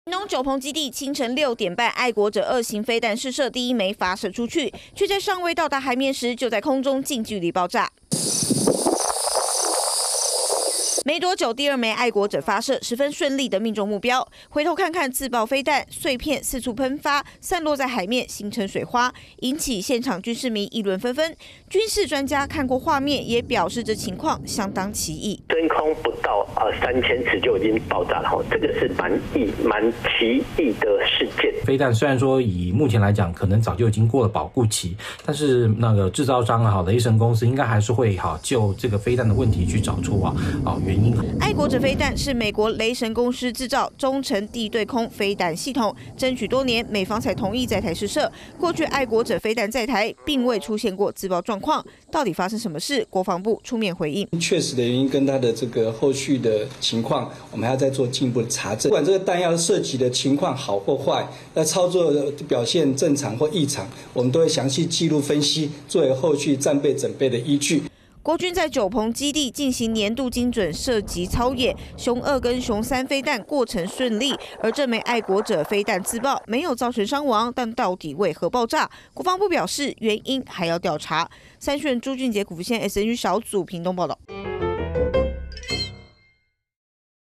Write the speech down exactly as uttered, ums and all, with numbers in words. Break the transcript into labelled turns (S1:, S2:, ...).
S1: 农九鹏基地清晨六点半，爱国者二型飞弹试射第一枚发射出去，却在尚未到达海面时，就在空中近距离爆炸。 没多久，第二枚爱国者发射，十分顺利的命中目标。回头看看自爆飞弹碎片四处喷发，散落在海面，形成水花，引起现场军事迷议论纷纷。军事专家看过画面，也表示这情况相当奇异。
S2: 升空不到呃三千尺就已经爆炸了，哈，这个是蛮异蛮奇异的事件。
S3: 飞弹虽然说以目前来讲，可能早就已经过了保固期，但是那个制造商啊，好，雷神公司应该还是会好就这个飞弹的问题去找出啊啊原因。
S1: 爱国者飞弹是美国雷神公司制造中程地对空飞弹系统，争取多年，美方才同意在台试射。过去爱国者飞弹在台并未出现过自爆状况，到底发生什么事？国防部出面回应：
S4: 确实的原因跟它的这个后续的情况，我们还要再做进一步的查证。不管这个弹药射击的情况好或坏，那操作的表现正常或异常，我们都会详细记录分析，作为后续战备准备的依据。
S1: 国军在九鹏基地进行年度精准射击操演，熊二跟熊三飞弹过程顺利，而这枚爱国者飞弹自爆没有造成伤亡，但到底为何爆炸？国防部表示原因还要调查。三选朱俊杰、古福县 S N U 小组屏东报道。